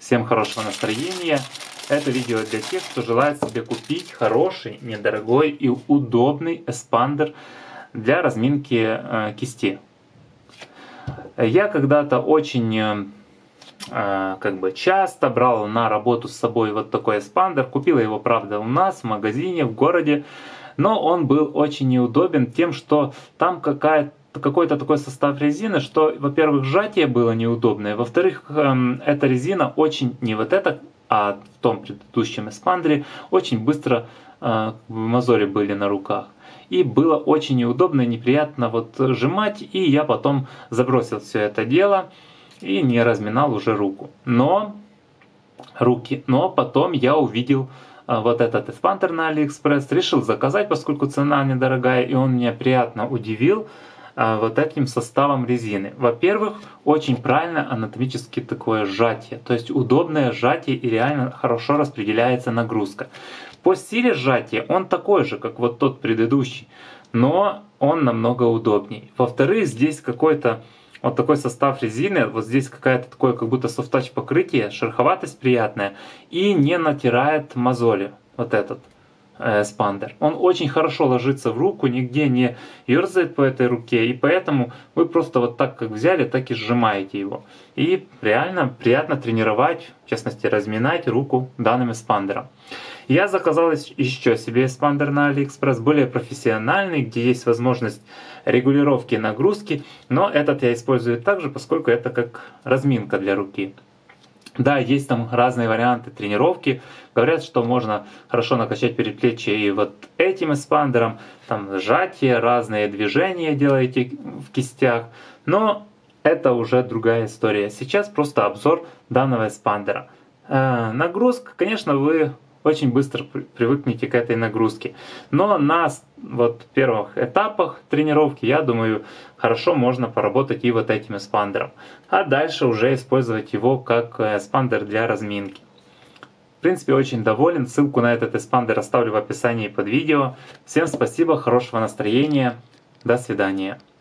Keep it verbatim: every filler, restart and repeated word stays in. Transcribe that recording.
Всем хорошего настроения. Это видео для тех, кто желает себе купить хороший, недорогой и удобный эспандер для разминки э, кисти. Я когда-то очень э, как бы часто брал на работу с собой вот такой эспандер. Купила его, правда, у нас в магазине, в городе. Но он был очень неудобен тем, что там какая-то какой-то такой состав резины, что, во-первых, сжатие было неудобное, во-вторых, эта резина очень, не вот эта, а в том предыдущем эспандере, очень быстро мозоли были на руках. И было очень неудобно и неприятно вот сжимать, и я потом забросил все это дело и не разминал уже руку. Но, руки, но потом я увидел вот этот эспандер на Алиэкспресс, решил заказать, поскольку цена недорогая, и он меня приятно удивил вот этим составом резины. Во-первых, очень правильно анатомически такое сжатие, то есть удобное сжатие и реально хорошо распределяется нагрузка. По силе сжатия он такой же, как вот тот предыдущий, но он намного удобнее. Во-вторых, здесь какой-то вот такой состав резины, вот здесь какая-то такое как будто софт-тач покрытие, шероховатость приятная и не натирает мозоли, вот этот эспандер. Он очень хорошо ложится в руку, нигде не ерзает по этой руке, и поэтому вы просто вот так как взяли, так и сжимаете его. И реально приятно тренировать, в частности разминать руку данным эспандером. Я заказал еще себе эспандер на Алиэкспресс, более профессиональный, где есть возможность регулировки нагрузки, но этот я использую также, поскольку это как разминка для руки. Да, есть там разные варианты тренировки. Говорят, что можно хорошо накачать предплечье и вот этим эспандером, там сжатие, разные движения делаете в кистях. Но это уже другая история. Сейчас просто обзор данного эспандера. Э, нагрузка, конечно, вы очень быстро привыкнете к этой нагрузке. Но на вот первых этапах тренировки, я думаю, хорошо можно поработать и вот этим эспандером. А дальше уже использовать его как эспандер для разминки. В принципе, очень доволен. Ссылку на этот эспандер оставлю в описании под видео. Всем спасибо, хорошего настроения. До свидания.